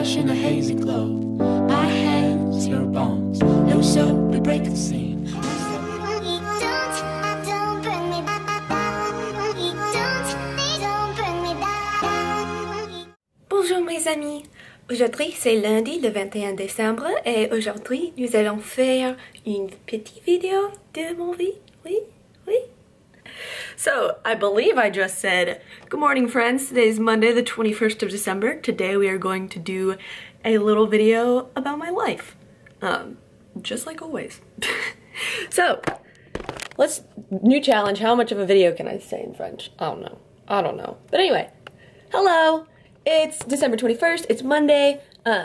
rush in a hazy glow. My hands, your bones. Loose up, we break the scene. Don't bring me back. Don't bring me back. Bonjour mes amis. Aujourd'hui c'est lundi le 21 décembre et aujourd'hui nous allons faire une petite vidéo de mon vie. Oui, oui. So, I believe I just said, good morning friends, today is Monday the 21st of December. Today we are going to do a little video about my life. Just like always. So, new challenge, how much of a video can I say in French? I don't know. But anyway, hello, it's December 21st, it's Monday,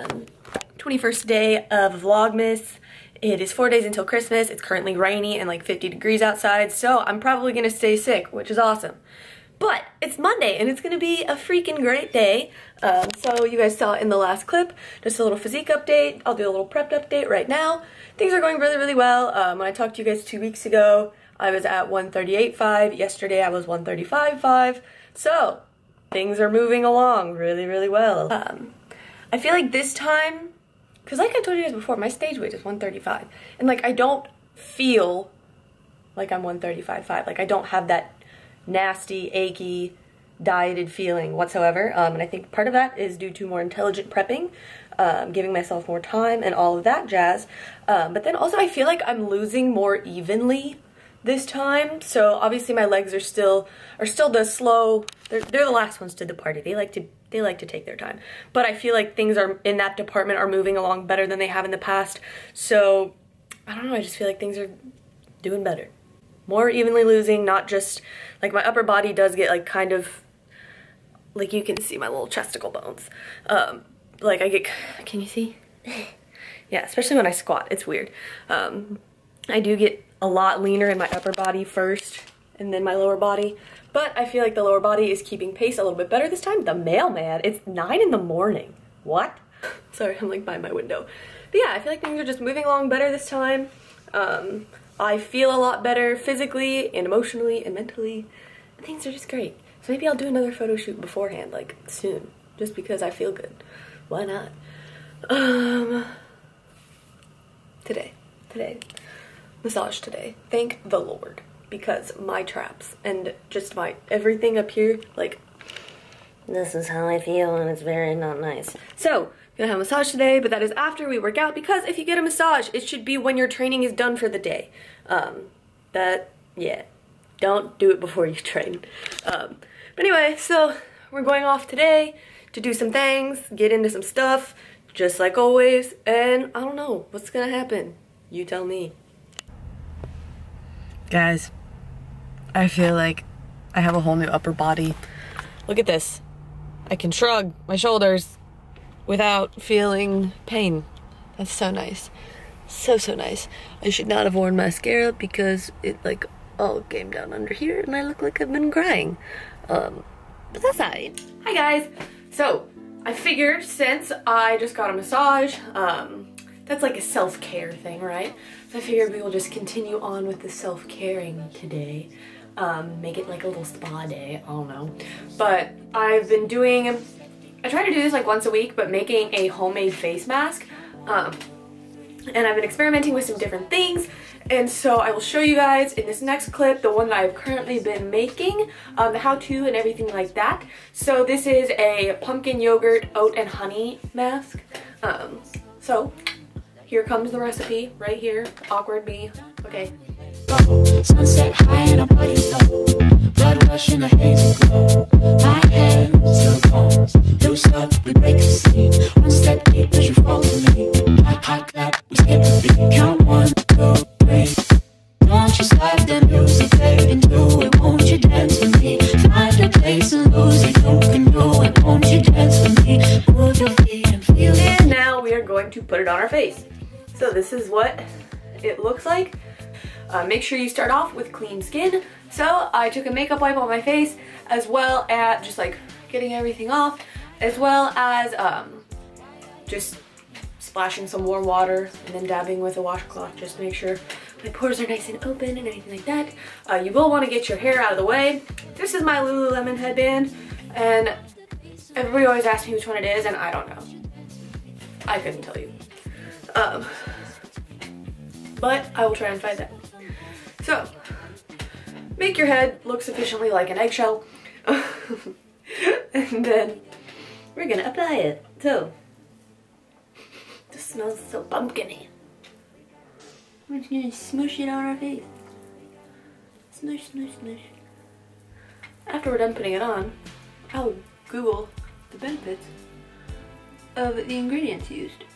21st day of Vlogmas. It is 4 days until Christmas. It's currently rainy and like 50 degrees outside, so I'm probably gonna stay sick, which is awesome. But it's Monday and it's gonna be a freaking great day. So you guys saw in the last clip, just a little physique update. I'll do a little prepped update right now. Things are going really, really well. When I talked to you guys 2 weeks ago, I was at 138.5. Yesterday I was 135.5. So things are moving along really, really well. I feel like this time, because like I told you guys before, my stage weight is 135. And like I don't feel like I'm 135.5. Like I don't have that nasty, achy, dieted feeling whatsoever. And I think part of that is due to more intelligent prepping, giving myself more time and all of that jazz. But then also I feel like I'm losing more evenly this time. So obviously my legs are still the slow, they're the last ones to the party. They like to take their time. But I feel like things are in that department are moving along better than they have in the past. So I don't know, I just feel like things are doing better. More evenly losing, not just like my upper body does get like kind of like, you can see my little chesticle bones. Like I get, can you see? Yeah, especially when I squat, it's weird. I do get a lot leaner in my upper body first and then my lower body. But I feel like the lower body is keeping pace a little bit better this time. The mailman, it's 9 in the morning. What? Sorry, I'm like by my window. But yeah, I feel like things are just moving along better this time. I feel a lot better physically and emotionally and mentally. Things are just great. So maybe I'll do another photo shoot beforehand, like soon, just because I feel good. Why not? Today, massage today. Thank the Lord. Because my traps and just my everything up here, like, this is how I feel and it's very not nice. So, gonna have a massage today, but that is after we work out, because if you get a massage, it should be when your training is done for the day. Yeah, don't do it before you train. But anyway, so we're going off today to do some things, get into some stuff, just like always, and I don't know what's gonna happen. You tell me. Guys, I feel like I have a whole new upper body. Look at this. I can shrug my shoulders without feeling pain. That's so nice. So nice. I should not have worn mascara because it like all came down under here and I look like I've been crying. But that's alright. Hi guys. So I figured since I just got a massage, that's like a self-care thing, right? So I figured we will just continue on with the self-caring today. Make it like a little spa day, I don't know. But I've been doing, I try to do this like once a week, but making a homemade face mask. And I've been experimenting with some different things. And so I will show you guys in this next clip, the one that I've currently been making, the how-to and everything like that. So this is a pumpkin yogurt, oat and honey mask. So here comes the recipe right here. Awkward me. Okay. Sunset high and our bodies low. Blood rush in a hazy glow. My hands, your bones. Loose up, we break the scene. One step deep as you follow me. Hot clap, we skip a beat. Count 1, 2, 3. Don't you stop the music, fade into it. Won't you dance with me? Find a place and lose it. You can do it. Won't you dance with me? Move your feet and feel it. And now we are going to put it on our face. So this is what it looks like. Make sure you start off with clean skin. So I took a makeup wipe on my face, as well as just like getting everything off, as well as just splashing some warm water and then dabbing with a washcloth just to make sure my pores are nice and open and everything like that. You will want to get your hair out of the way. This is my Lululemon headband, and everybody always asks me which one it is, and I don't know. I couldn't tell you. But I will try and find that. So, make your head look sufficiently like an eggshell. And then we're gonna apply it. So, this smells so pumpkin-y. We're just gonna smoosh it on our face. Smoosh, smoosh, smoosh. After we're done putting it on, I'll Google the benefits of the ingredients used.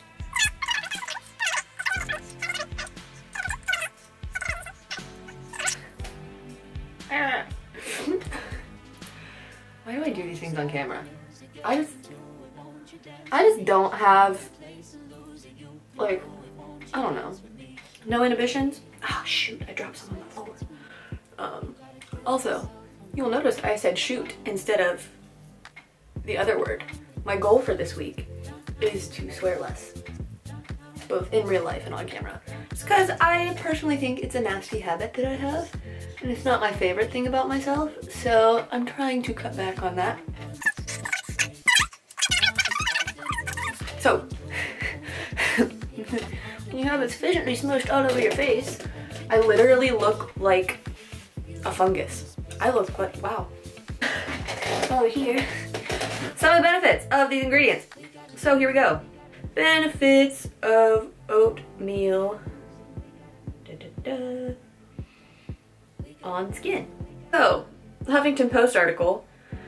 Why do I do these things on camera? I just don't have, like, I don't know, no inhibitions. Ah, shoot, I dropped some on the floor. Also, you'll notice I said shoot instead of the other word. My goal for this week is to swear less, both in real life and on camera. It's because I personally think it's a nasty habit that I have, and it's not my favorite thing about myself, so I'm trying to cut back on that. So, when you have it sufficiently smushed all over your face, I literally look like a fungus. I look like, wow. Over here, some of the benefits of these ingredients. So here we go. Benefits of oatmeal on skin. So, the Huffington Post article.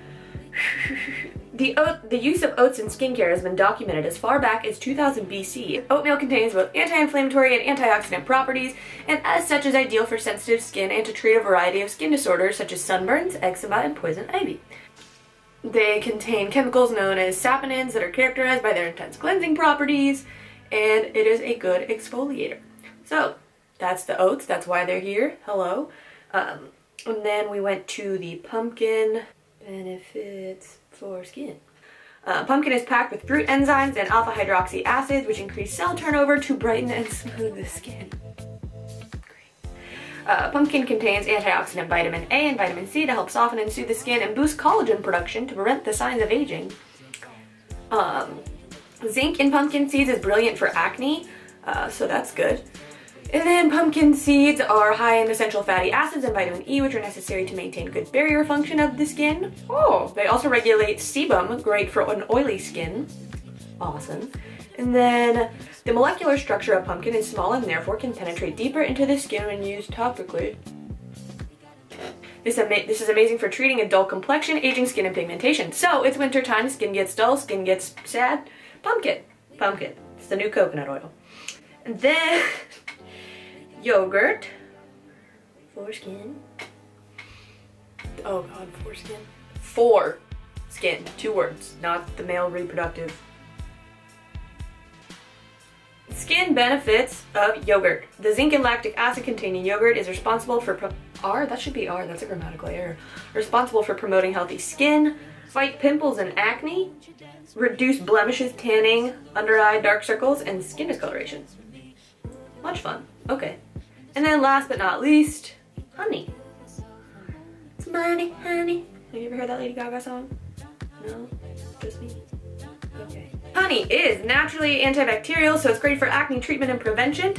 The use of oats in skincare has been documented as far back as 2000 BC. Oatmeal contains both anti-inflammatory and antioxidant properties, and as such is ideal for sensitive skin and to treat a variety of skin disorders such as sunburns, eczema, and poison ivy. They contain chemicals known as saponins that are characterized by their intense cleansing properties, and it is a good exfoliator. So, that's the oats, that's why they're here. Hello. And then we went to the pumpkin benefits for skin. Pumpkin is packed with fruit enzymes and alpha hydroxy acids, which increase cell turnover to brighten and smooth the skin. Great. Pumpkin contains antioxidant vitamin A and vitamin C to help soften and soothe the skin and boost collagen production to prevent the signs of aging. Zinc in pumpkin seeds is brilliant for acne, so that's good. And then pumpkin seeds are high in essential fatty acids and vitamin E, which are necessary to maintain good barrier function of the skin. Oh, they also regulate sebum, great for an oily skin. Awesome. And then the molecular structure of pumpkin is small and therefore can penetrate deeper into the skin when used topically. This is amazing for treating a dull complexion, aging skin, and pigmentation. So it's winter time, skin gets dull, skin gets sad. Pumpkin. Pumpkin. It's the new coconut oil. And then yogurt. Foreskin. Oh god, foreskin. Foreskin. 2 words, not the male reproductive. Skin benefits of yogurt. The zinc and lactic acid contained in yogurt is responsible for that should be R, that's a grammatical error. Responsible for promoting healthy skin, fight pimples and acne, reduce blemishes, tanning, under eye dark circles, and skin discoloration. Much fun. Okay. And then last but not least, honey. It's money, honey. Have you ever heard that Lady Gaga song? No? Just me? Okay. Honey is naturally antibacterial, so it's great for acne treatment and prevention.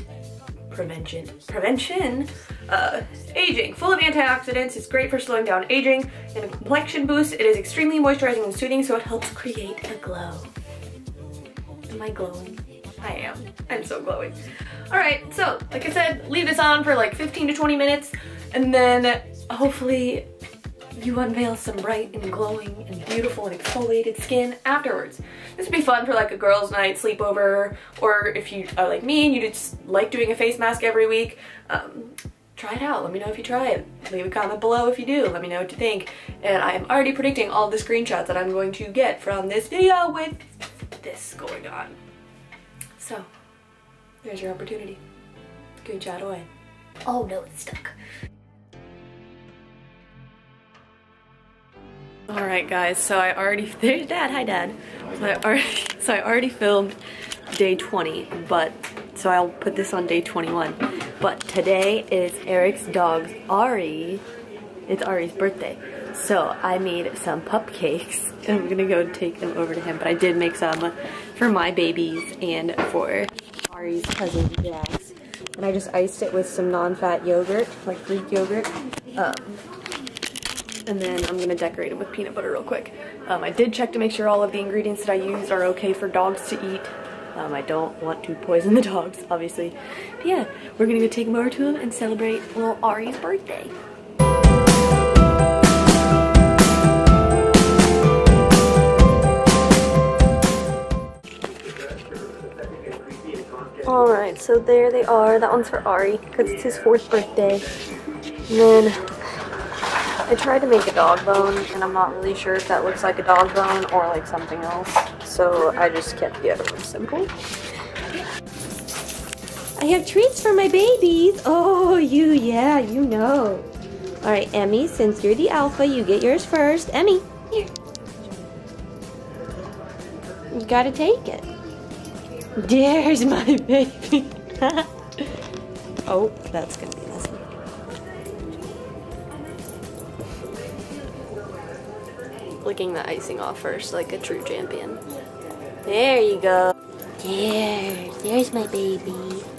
Aging. Full of antioxidants, it's great for slowing down aging, and a complexion boost. It is extremely moisturizing and soothing, so it helps create a glow. Am I glowing? I am. I'm so glowing. Alright, so like I said, leave this on for like 15 to 20 minutes, and then hopefully you unveil some bright and glowing and beautiful and exfoliated skin afterwards. This would be fun for like a girls' night sleepover, or if you are like me and you just like doing a face mask every week, try it out. Let me know if you try it. Leave a comment below if you do. Let me know what you think. And I am already predicting all the screenshots that I'm going to get from this video with this going on. So, there's your opportunity. Screenshot away. Oh no, it's stuck. Alright guys, so I already, there's Dad, hi Dad. So I already filmed day 20, so I'll put this on day 21. But today is Eric's dog's Ari. It's Ari's birthday. So I made some cupcakes and I'm gonna go take them over to him, but I did make some for my babies and for Ari's cousin Jax. And I just iced it with some non-fat yogurt, like Greek yogurt. And then I'm gonna decorate them with peanut butter real quick. I did check to make sure all of the ingredients that I used are okay for dogs to eat. I don't want to poison the dogs, obviously. But yeah, we're gonna go take them over to him and celebrate little Ari's birthday. Alright, so there they are. That one's for Ari, because it's his 4th birthday. And then I tried to make a dog bone, and I'm not really sure if that looks like a dog bone or like something else. So I just kept the other one simple. I have treats for my babies. Oh, yeah, you know. Alright, Emmy, since you're the alpha, you get yours first. Emmy, here. You gotta take it. There's my baby. Oh, that's gonna be messy. Licking the icing off first, like a true champion. There you go. There's my baby.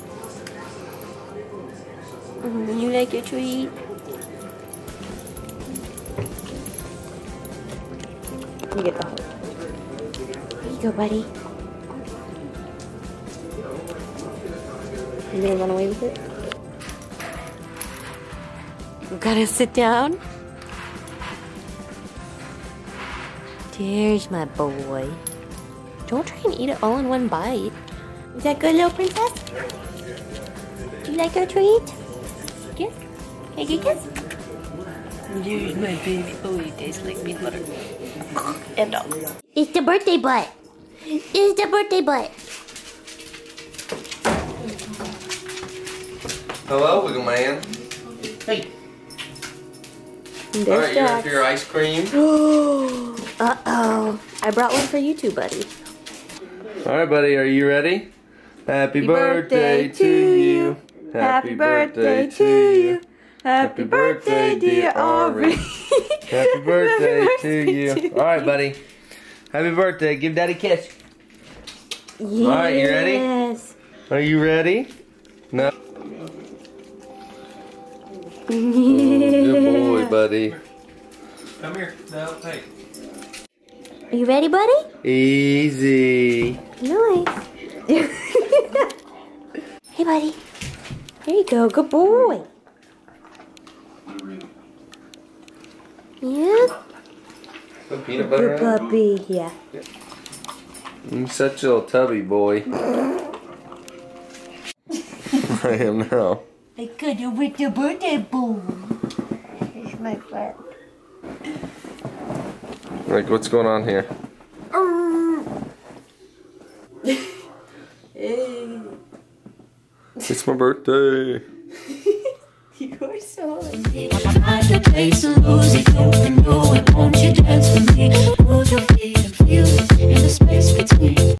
You like your treat? You get the whole. There you go, buddy. You gonna run away with it? You gotta sit down. There's my boy. Don't try and eat it all in one bite. Is that good, little princess? Do you like your treat? Kiss? Hey, good kiss? There's my baby. Oh, he tastes like peanut butter. And dog. It's the birthday butt. It's the birthday butt. Hello, little man. Hey. Alright, you ready for your ice cream? Uh-oh. I brought one for you too, buddy. Alright, buddy, are you ready? Happy birthday to you. Happy birthday to you. Happy birthday, dear Aubrey. Happy birthday to you. Alright, buddy. Happy birthday. Give Daddy a kiss. Yes. Alright, you ready? Yes. Are you ready? No. Oh, good boy, buddy. Come here. No, hey. Are you ready, buddy? Easy. Nice. Hey, buddy. There you go. Good boy. Yeah. Some peanut butter. Good puppy. Yeah. You're such a little tubby boy. I am now. I got it with the birthday boy. Here's my friend. Like, what's going on here? Hey. It's my birthday. You're so Find a place to lose it, you can do it. Won't you dance with me? Move your feet and feel it in the space between.